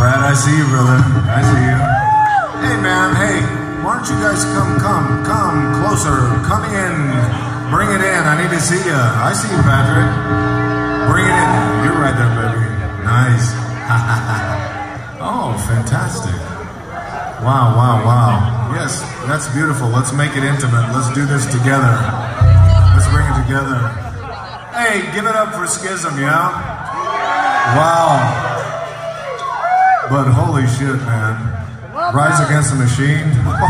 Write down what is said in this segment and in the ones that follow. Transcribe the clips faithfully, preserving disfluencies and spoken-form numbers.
Brad, I see you, brother. I see you. Hey, man, hey, why don't you guys come, come, come closer. Come in. Bring it in. I need to see you. I see you, Patrick. Bring it in. You're right there, baby. Nice. Oh, fantastic. Wow, wow, wow. Yes, that's beautiful. Let's make it intimate. Let's do this together. Let's bring it together. Hey, give it up for Schism, yeah? Wow. But holy shit, man. Rise Against the Machine.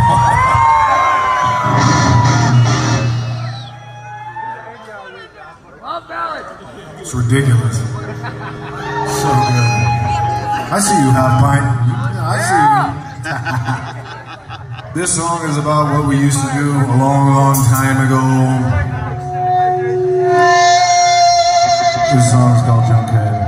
It's ridiculous. So good. I see you, Half Pint. I see you. This song is about what we used to do a long, long time ago. This song is called Junkhead.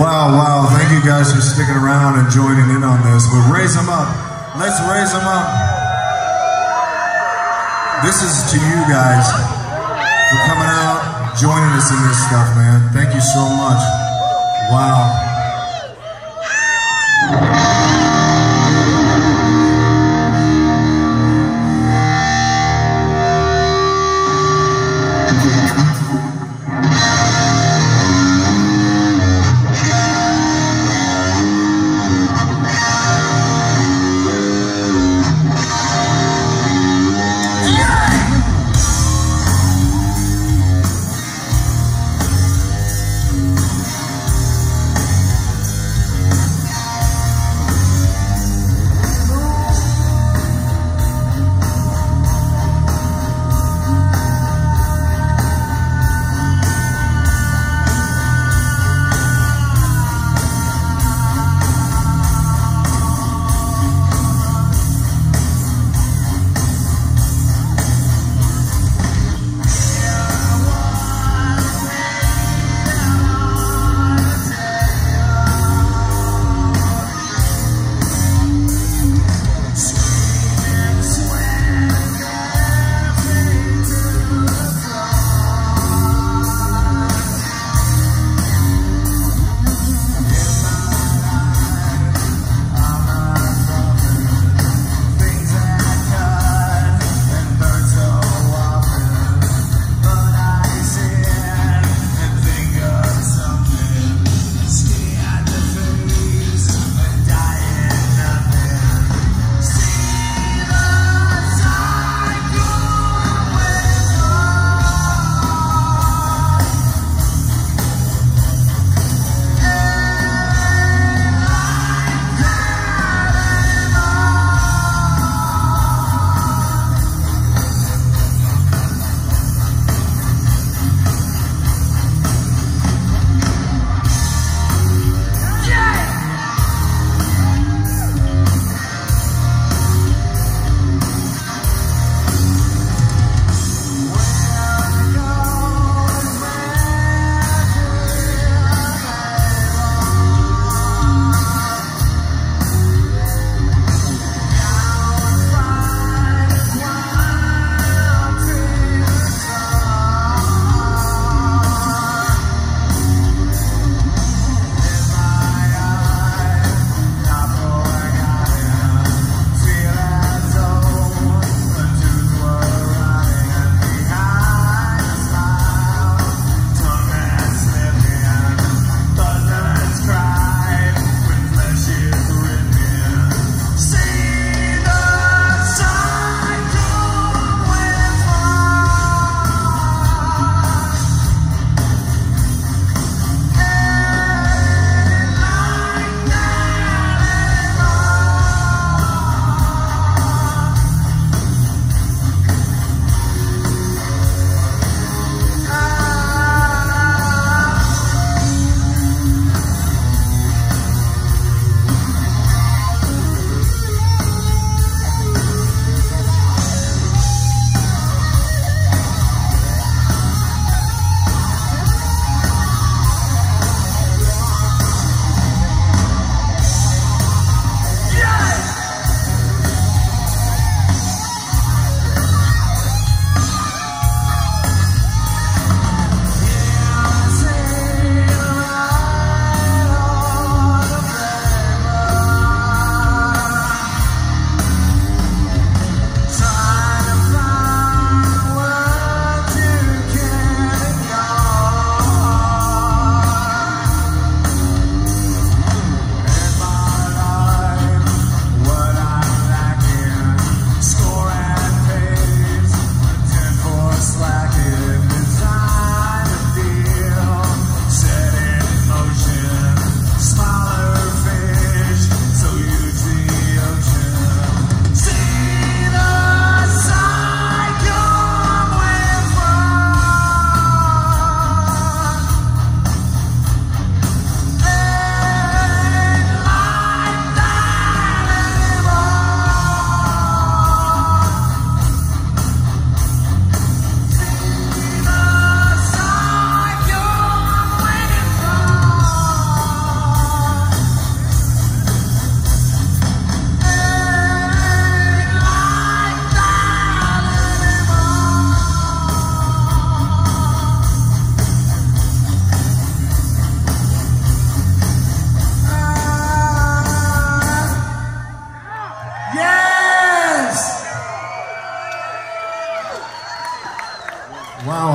Wow, wow. Thank you guys for sticking around and joining in on this. But raise them up. Let's raise them up. This is to you guys for coming out, joining us in this stuff, man. Thank you so much. Wow.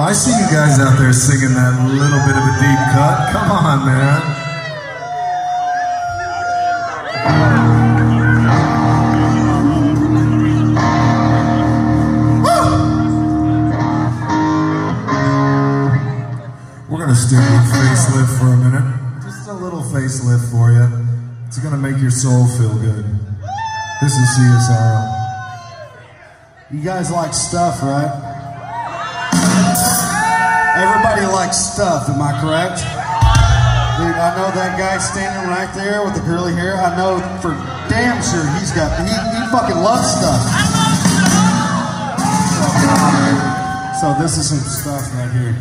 I see you guys out there singing that little bit of a deep cut. Come on, man. Woo! We're gonna stick with Facelift for a minute. Just a little facelift for you. It's gonna make your soul feel good. This is C S R L. You guys like stuff, right? Everybody likes stuff, am I correct? Dude, I know that guy standing right there with the curly hair. I know for damn sure he's got, he, he fucking loves stuff. So, so this is some stuff right here.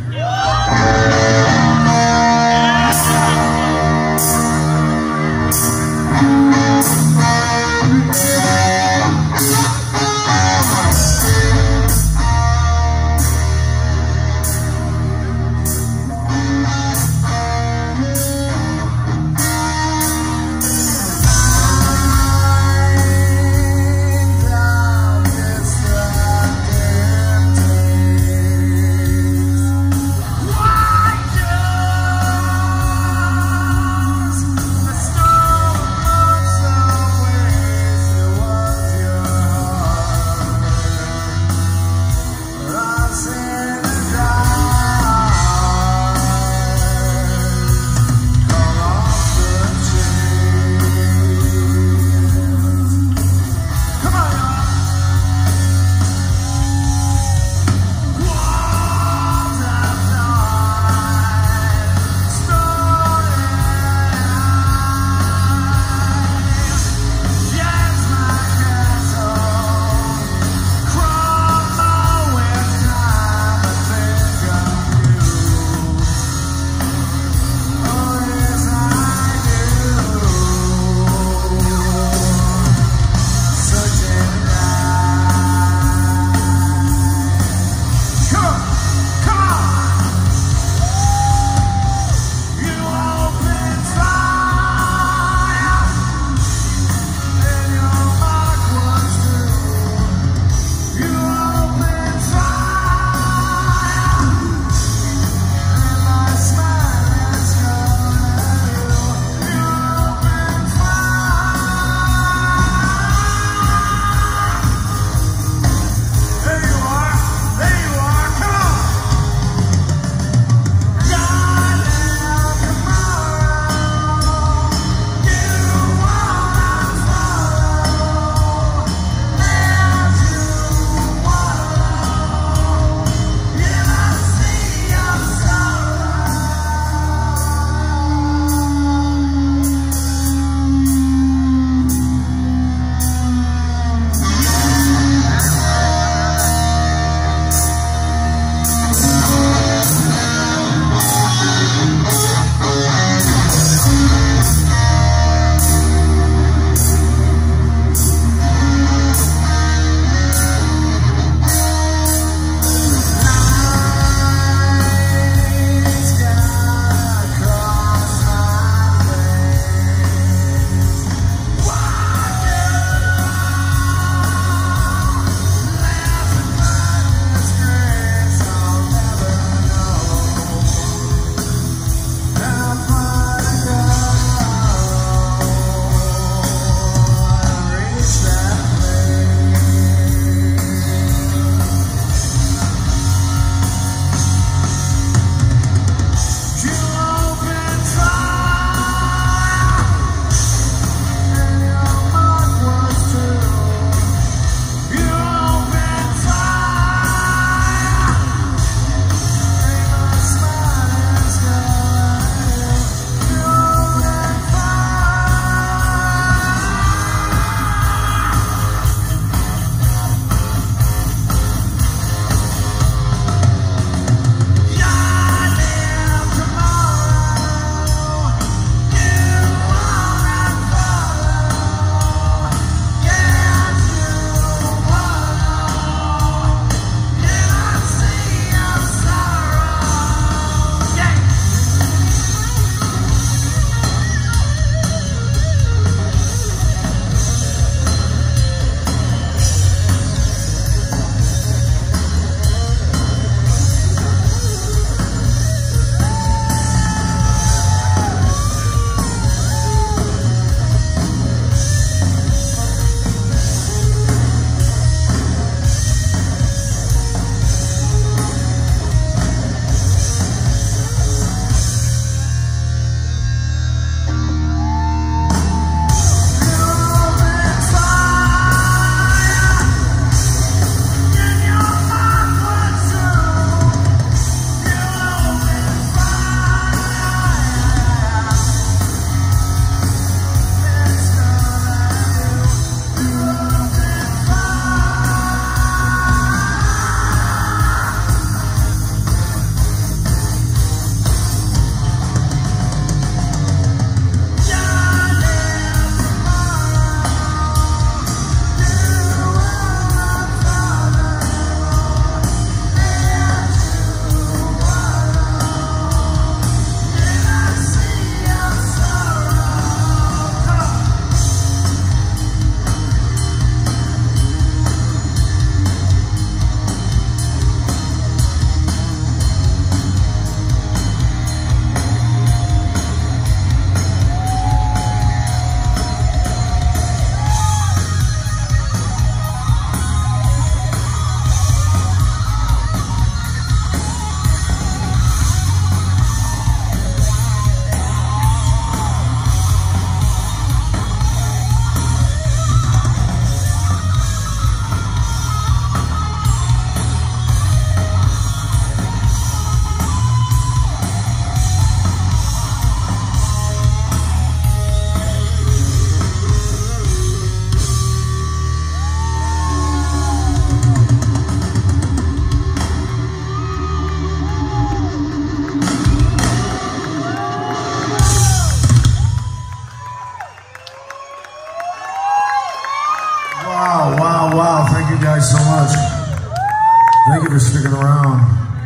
Wow, wow, wow. Thank you guys so much. Thank you for sticking around.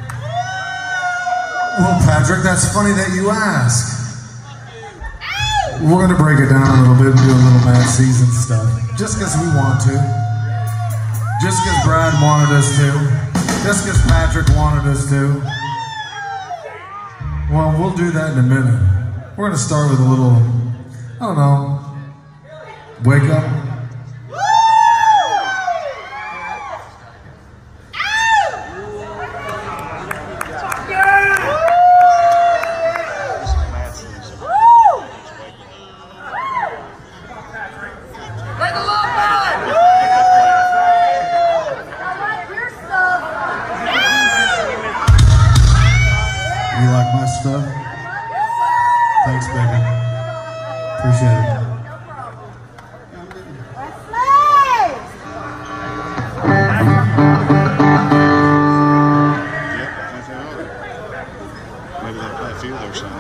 Well, Patrick, that's funny that you ask. We're going to break it down a little bit and do a little Mad Season stuff. Just because we want to. Just because Brad wanted us to. Just because Patrick wanted us to. Well, we'll do that in a minute. We're going to start with a little, I don't know, wake up. You like my stuff? Thanks, baby. Appreciate it. Maybe they'll play a few of their songs.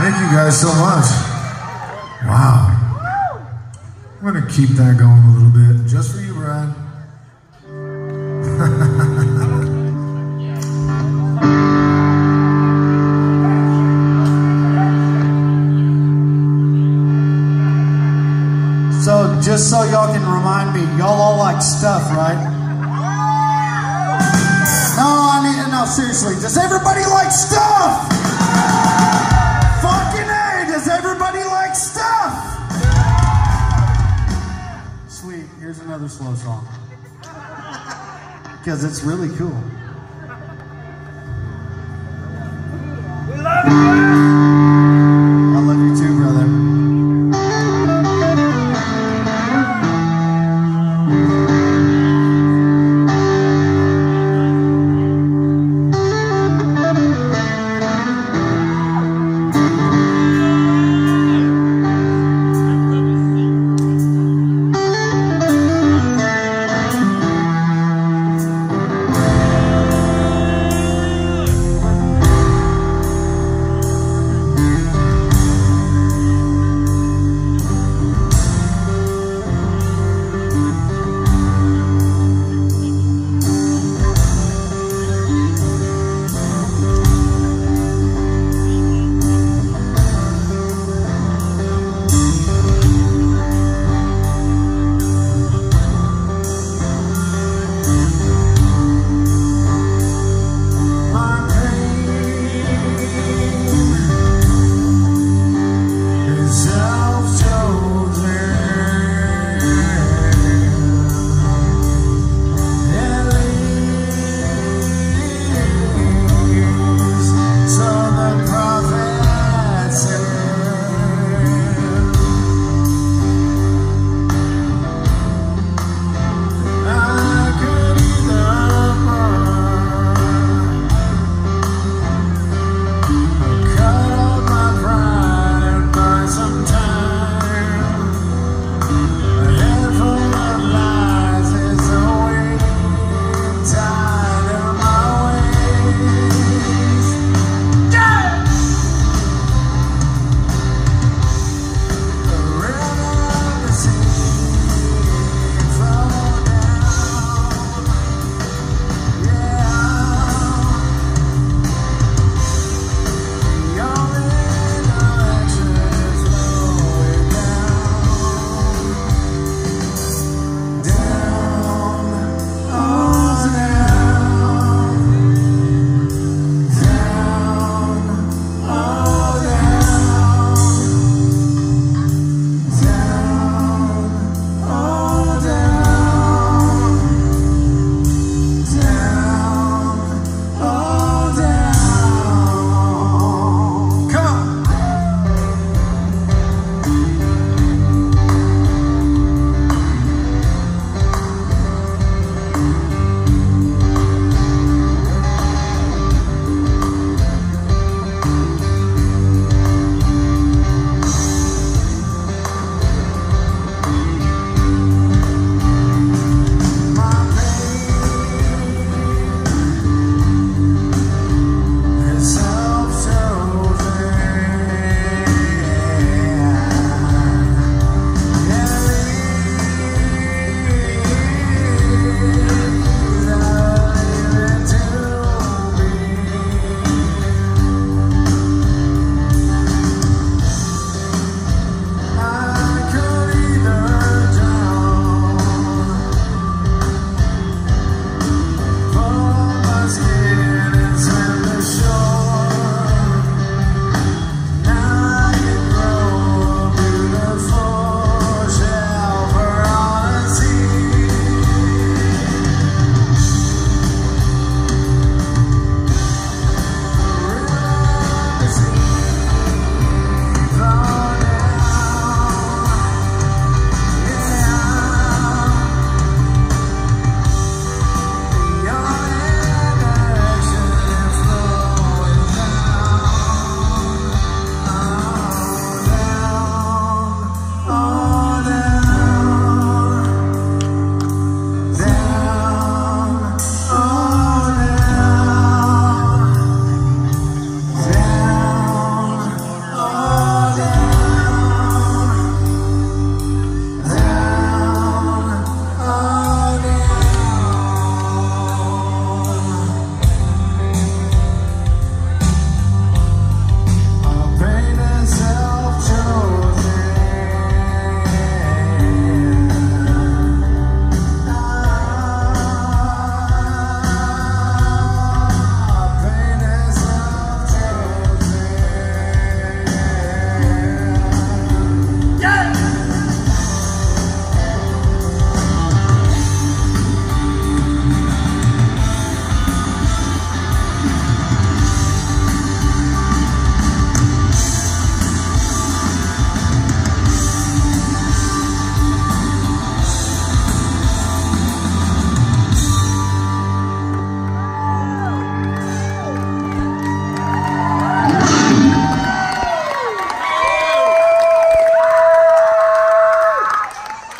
Thank you guys so much. Wow. I'm going to keep that going a little bit. Just for you, Brad. So, just so y'all can remind me, y'all all like stuff, right? No, I need to know, seriously, does everybody like stuff? Fucking A, does everybody like stuff? Sweet, here's another slow song. Because it's really cool. We love you! I love you too, brother.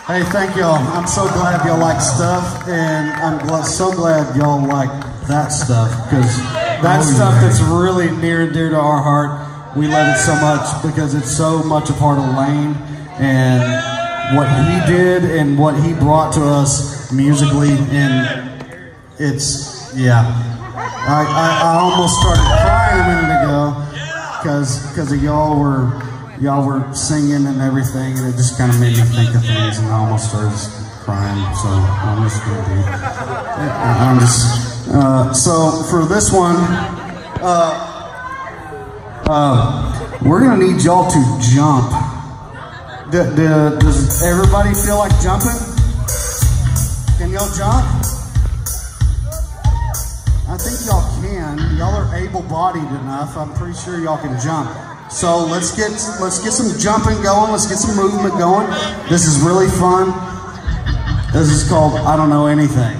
Hey, thank y'all. I'm so glad y'all like stuff, and I'm gl- so glad y'all like that stuff, because that Oh, stuff yeah. that's really near and dear to our heart. We love it so much because it's so much a part of Lane and what he did and what he brought to us musically, and it's, yeah. I, I, I almost started crying a minute ago because because of y'all were y'all were singing and everything, and it just kind of made me think of things, and I almost started crying. So I'm just gonna be. I'm just. Uh, so for this one, uh, uh, we're gonna need y'all to jump. D d does everybody feel like jumping? Can y'all jump? I think y'all can. Y'all are able-bodied enough. I'm pretty sure y'all can jump. So let's get let's get some jumping going. Let's get some movement going. This is really fun. This is called I Don't Know Anything.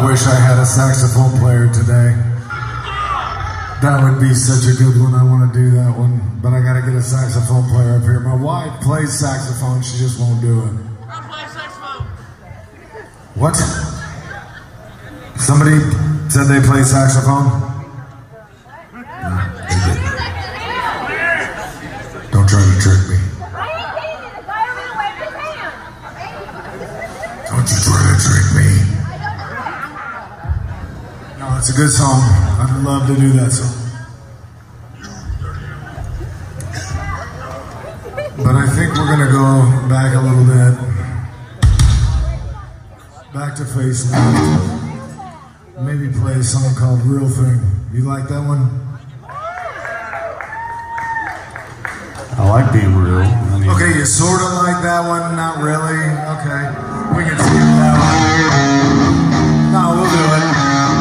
wish I had a saxophone player today. That would be such a good one. I want to do that one. But I gotta get a saxophone player up here. My wife plays saxophone, she just won't do it. I play saxophone. What? Somebody said they play saxophone? No, they didn't. Don't try to trick me. Don't you try to trick me. No, it's a good song. I'd love to do that song. But I think we're gonna go back a little bit. Back to Facelift. Maybe play a song called Real Thing. You like that one? I like being real. I mean, Okay, you sort of like that one, not really. Okay, we can skip that one. No, we'll do it.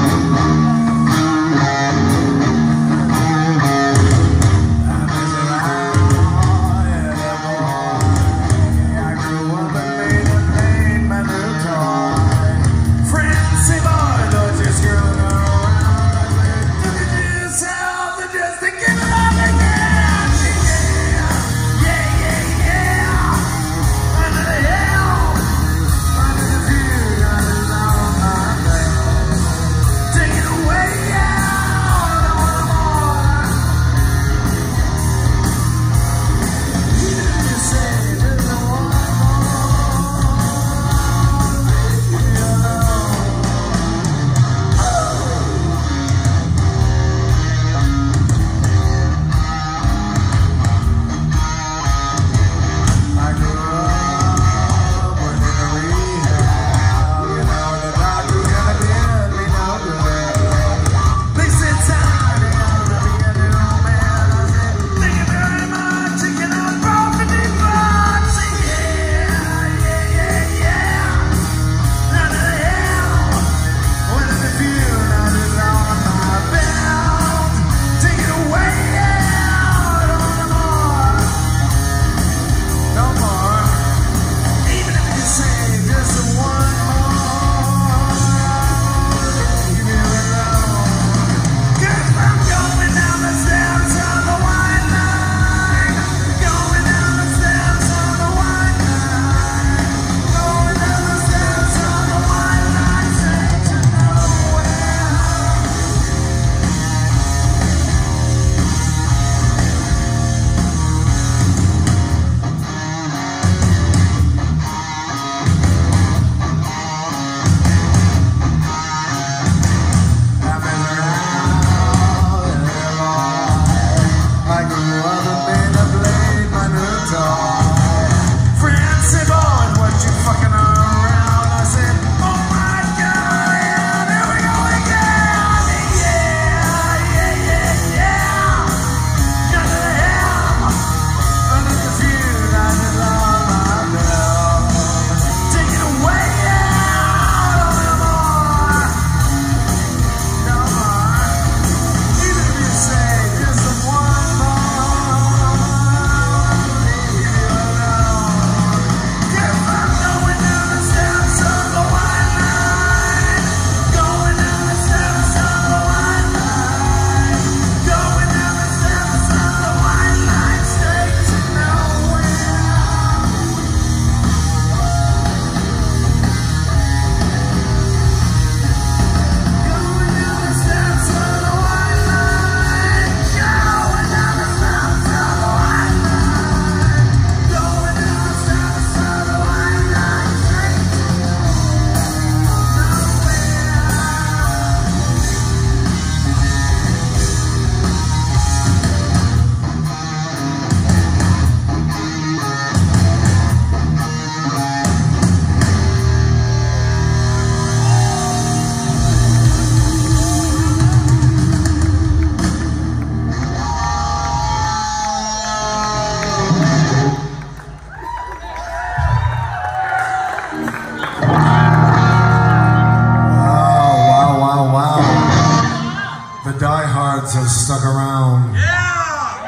diehards have stuck around. Yeah!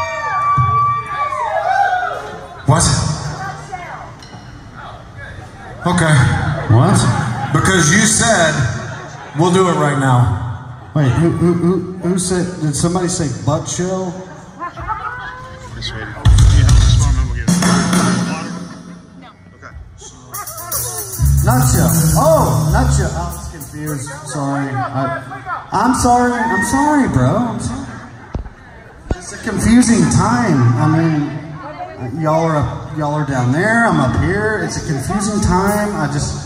What? Okay. What? Because you said We'll do it right now. Wait, who, who, who, who said, did somebody say butt chill? This lady. Can you help this one? We'll get it. Water? No. Okay. Nut chill. Oh, nut chill. I was confused. Sorry. I, I'm sorry. I'm sorry, bro. I'm sorry. It's a confusing time. I mean, y'all are up, y'all are down there. I'm up here. It's a confusing time. I just.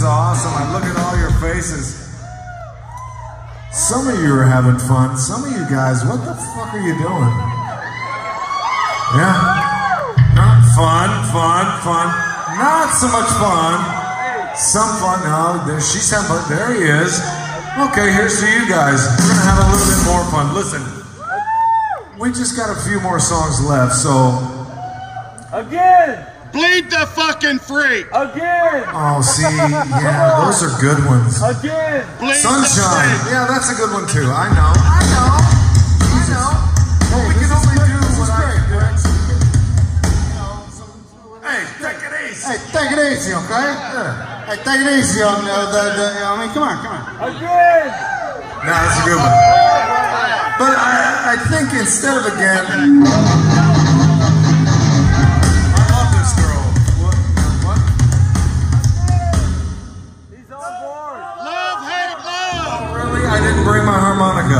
awesome. I look at all your faces. Some of you are having fun. Some of you guys, what the fuck are you doing? Yeah? Not fun, fun, fun. Not so much fun. Some fun. No, there, she's having fun. There he is. Okay, here's to you guys. We're going to have a little bit more fun. Listen, we just got a few more songs left, so... Again! Bleed the fucking freak! Again! Oh, see, yeah, those are good ones. Again! Bleed Sunshine! Yeah, that's a good one too. I know. I know. I know. Hey, we can only do what I can do. Hey, take it easy. Hey, take it easy, okay? Yeah. Hey, take it easy on uh, the, the, I mean, come on, come on. Again! No, that's a good one. But I, I think instead of again... I didn't bring my harmonica.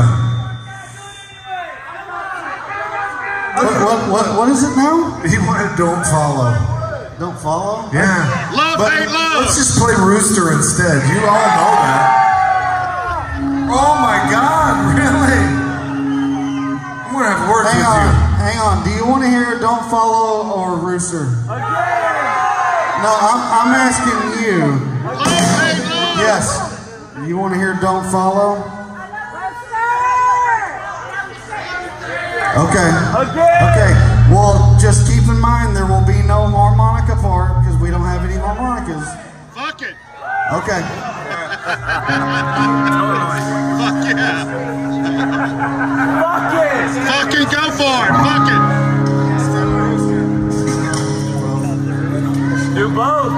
What, what, what, what is it now? He wanted Don't Follow. Don't follow? Yeah. Love, but hate, love. Let's just play Rooster instead. You all know that. Oh my God, really? I'm going to have words hang with on, you. Hang on. Do you want to hear Don't Follow or Rooster? Again! No, I'm, I'm asking you. Love, hate, love. Yes. You want to hear Don't Follow? Okay. Okay. Well, just keep in mind there will be no harmonica part because we don't have any harmonicas. Fuck it. Okay. Fuck yeah. Fuck it. Fucking go for it. Fuck it. Do both.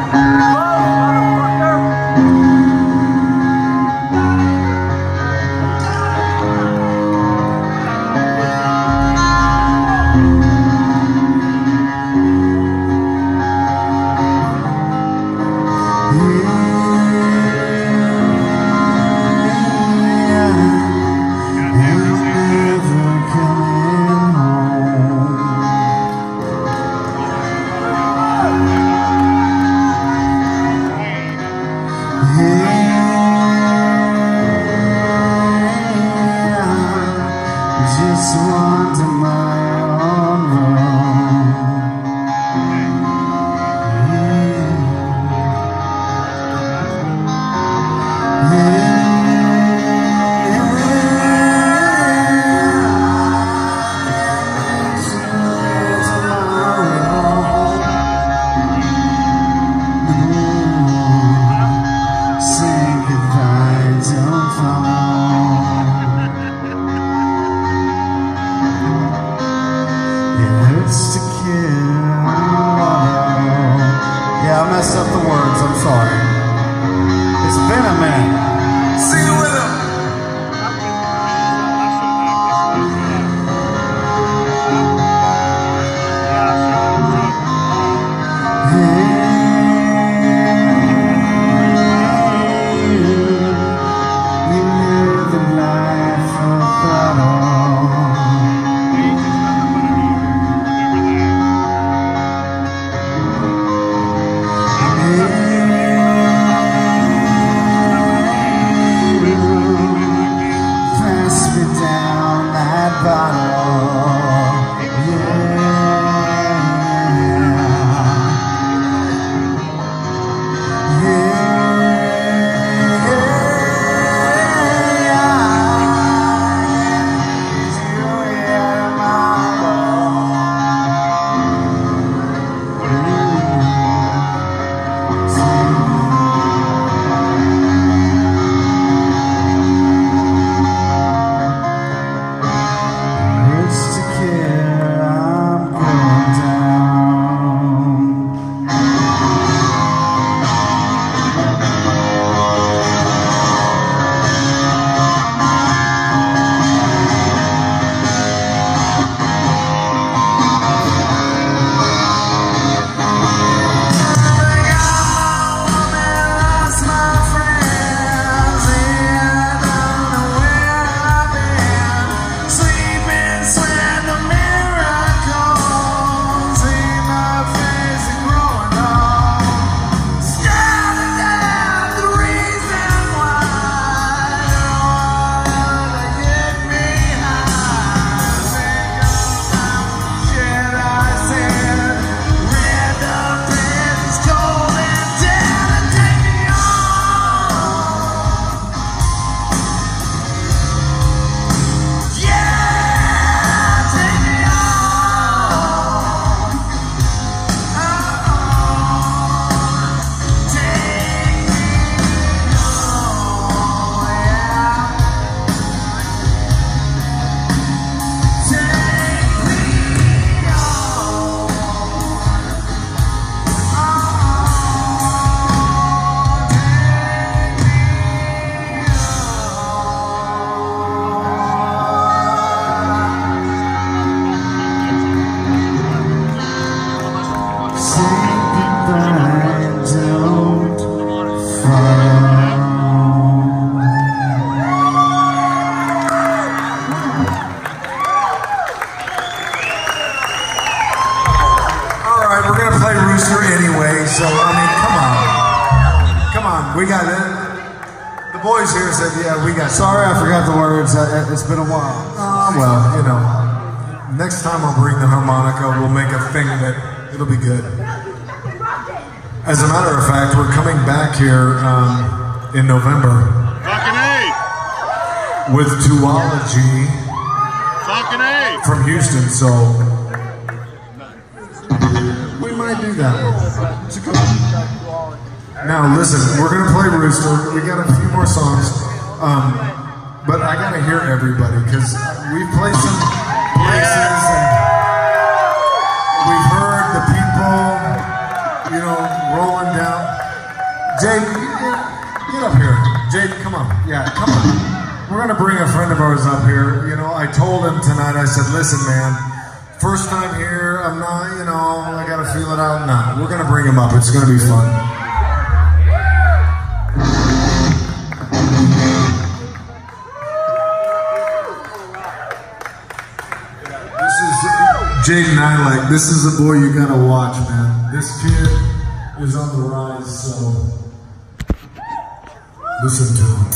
Just want to my own home. The boys here said, yeah, we got... Sorry, I forgot the words. Uh, It's been a while. Oh, well, you know. Next time I'll bring the harmonica. We'll make a thing of it. It'll be good. As a matter of fact, we're coming back here um, in November. Fucking A! With Duology. Fucking A! From Houston, so... we might do that. Now listen, we're gonna play Rooster. We got a few more songs, um, but I gotta hear everybody because we've played some places and we've heard the people, you know, rolling down. Jade, get up here. Jade, come on. Yeah, come on. We're gonna bring a friend of ours up here. You know, I told him tonight. I said, listen, man. First time here. I'm not. You know, I gotta feel it out. Nah, we're gonna bring him up. It's gonna be fun. Jaden Nylack, this is a boy you gotta watch, man. This kid is on the rise, so listen to him.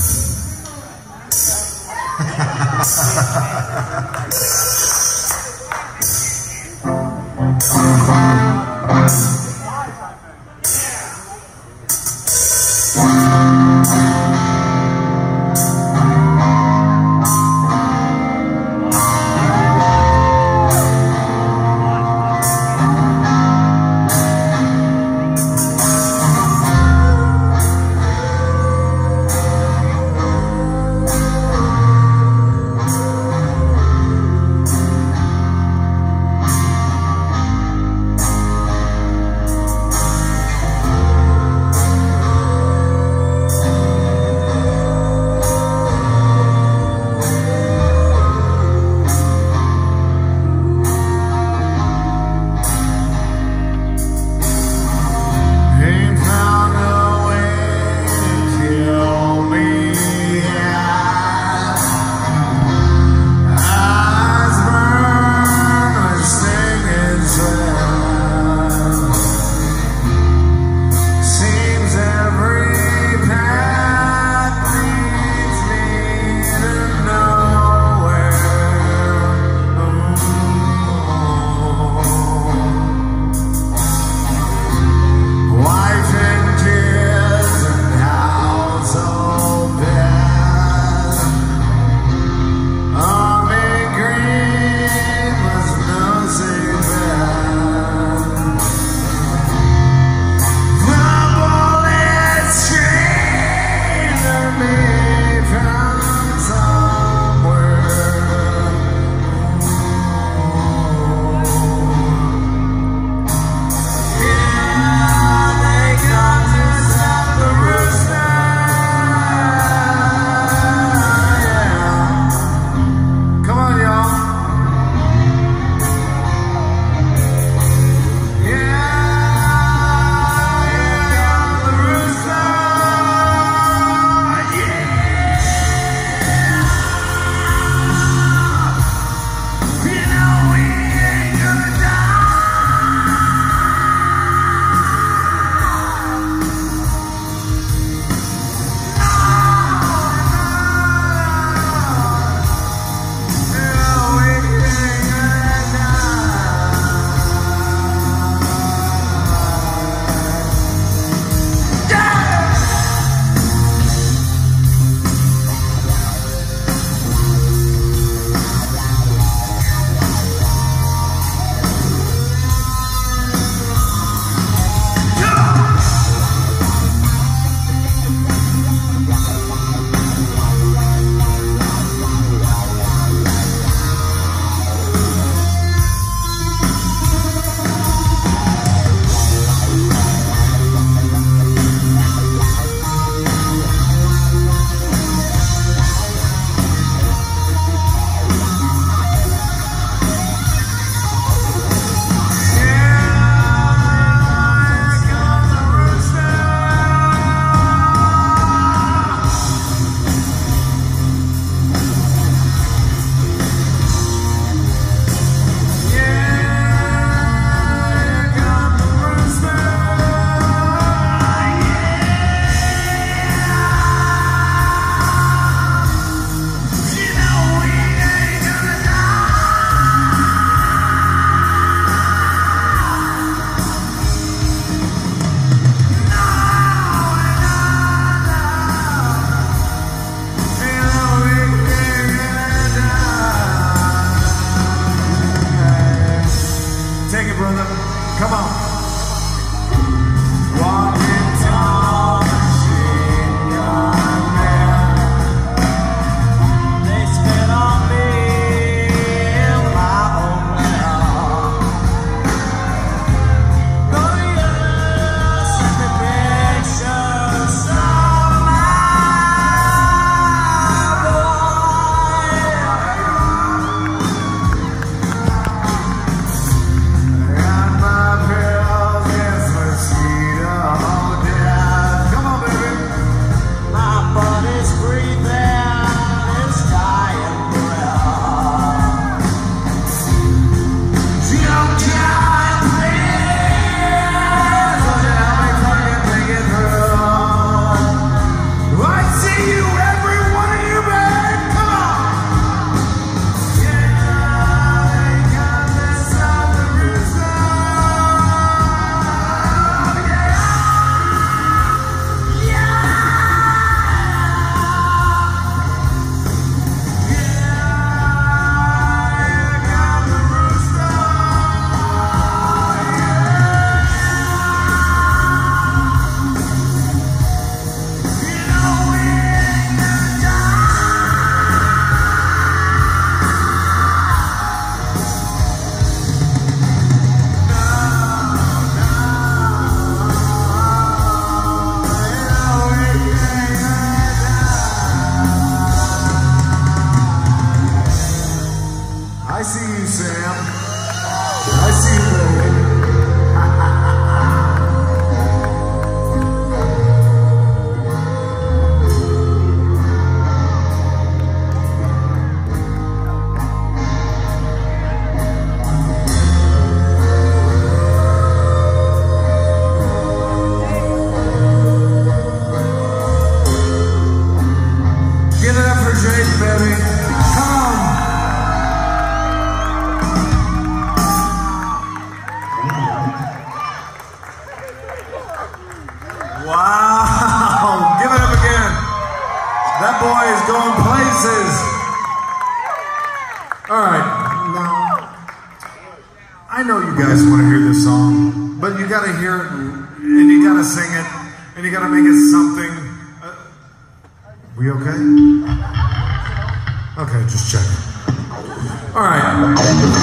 know you guys want to hear this song, but you got to hear it and, and you got to sing it and you got to make it something. Uh, we okay? Okay, just check. All right.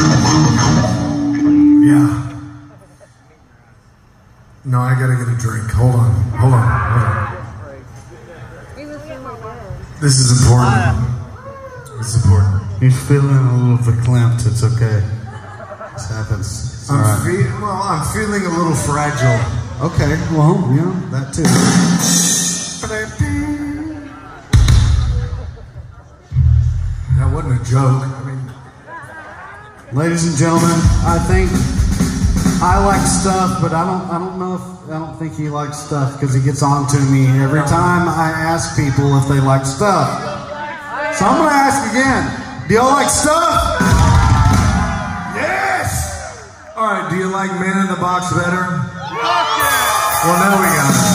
Yeah. No, I got to get a drink. Hold on. Hold on. Hold on. This is important. This is important. He's feeling a little verklempt. It's okay. This happens. It's I'm all right. fe well, I'm feeling a little fragile. Okay, well, you know, that too. That wasn't a joke. I mean, ladies and gentlemen, I think I like stuff, but I don't. I don't know if I don't think he likes stuff because he gets on to me every time I ask people if they like stuff. So I'm gonna ask again. Do y'all like stuff? yes! All right, do you like Men in the Box better? Well, now we got it.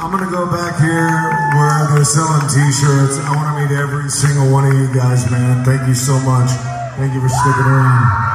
I'm gonna go back here where they're selling t-shirts. I wanna meet every single one of you guys, man. Thank you so much. Thank you for sticking around.